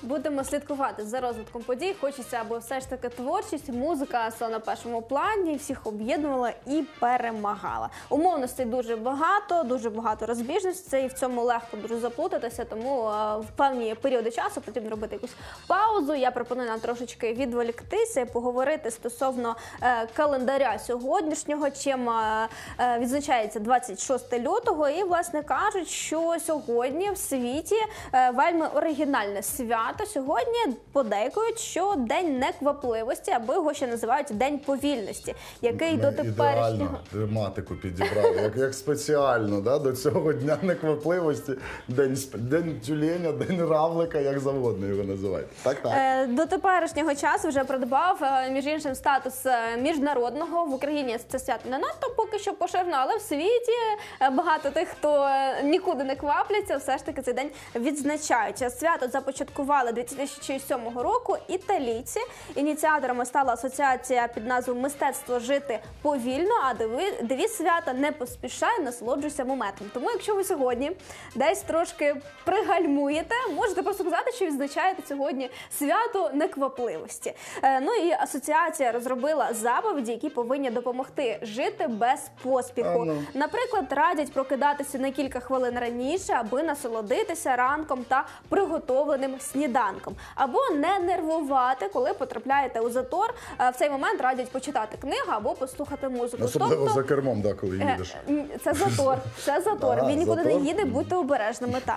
Будемо слідкувати за розвитком подій. Хочеться, аби все ж таки творчість, музика стала на першому плані, всіх об'єднувала і перемагала. Умовностей дуже багато розбіжностей, і в цьому легко дуже заплутатися, тому в певні періоди часу потрібно робити якусь паузу. Я пропоную нам трошечки відволіктися і поговорити стосовно календаря сьогоднішнього, чим відзначається 26 лютого. І, власне, кажуть, що сьогодні в світі вельми оригінальне свято. Сьогодні подейкують, що День неквапливості, або його ще називають День повільності, який до теперішнього... Ідеально тематику підібрали, як спеціально, до цього Дня неквапливості, День тюленя, День равлика, як завгодно його називають. Так. До теперішнього часу вже придбав, між іншим, статус міжнародного. В Україні це свято не надто поки що поширено, але в світі багато тих, хто нікуди не квапляться, все ж таки цей день відзначають. Свято започаткували 2007 року італійці. Ініціаторами стала асоціація під назвою «Мистецтво жити повільно», а девіз свята «Не поспішай, насолоджуйся моментом». Тому, якщо ви сьогодні десь трошки пригальмуєте, можете просто сказати, що відзначаєте сьогодні свято неквапливості. Ну і асоціація розробила заповіді, які повинні допомогти жити без поспіху. Наприклад, радять прокидатися на кілька хвилин раніше, аби насолодитися ранком та приготовленим сніданком. Або не нервувати, коли потрапляєте у затор. В цей момент радять почитати книгу або послухати музику. Особливо за кермом, коли їдеш. Це затор. Це затор. Він нікуди не їде, будьте обережними. Так.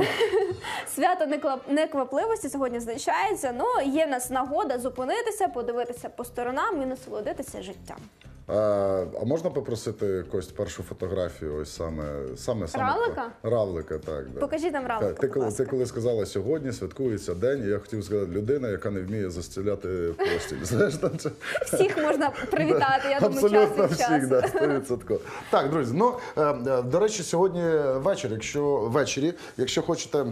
Свято неквапливості сьогодні значається. Ну, є в нас нагода зупинитися, подивитися по сторонам і насолодитися життям. А можна попросити, Кость, першу фотографію, ось саме Равлика? Равлика, так. Да. Покажіть нам равлика, будь ласка. Ти коли сказала, сьогодні святкується день, і я хотів сказати, людина, яка не вміє застеляти постіль. Знаєш, там це... Всіх можна привітати, я думаю, час від часу. Абсолютно всіх, да, 100%. Так, друзі, ну, до речі, сьогодні ввечері, якщо хочете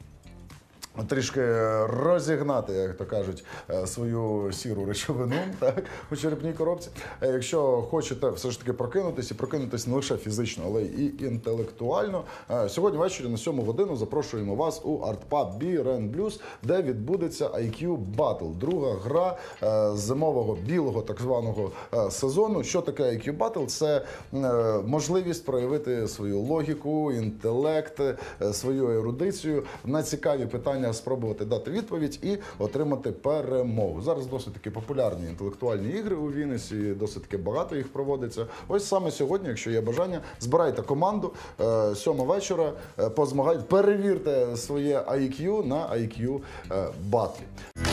трішки розігнати, як то кажуть, свою сіру речовину, так, у черепній коробці. Якщо хочете все ж таки прокинутися не лише фізично, але і інтелектуально, сьогодні ввечері на 7 годину запрошуємо вас у арт-паб Be Blues, де відбудеться IQ Battle, друга гра зимового білого так званого сезону. Що таке IQ Battle? Це можливість проявити свою логіку, інтелект, свою ерудицію на цікаві питання, спробувати дати відповідь і отримати перемогу. Зараз досить таки популярні інтелектуальні ігри у Вінниці, досить таки багато їх проводиться. Ось саме сьогодні, якщо є бажання, збирайте команду, 7 вечора, позмагайте, перевірте своє IQ на IQ батлі.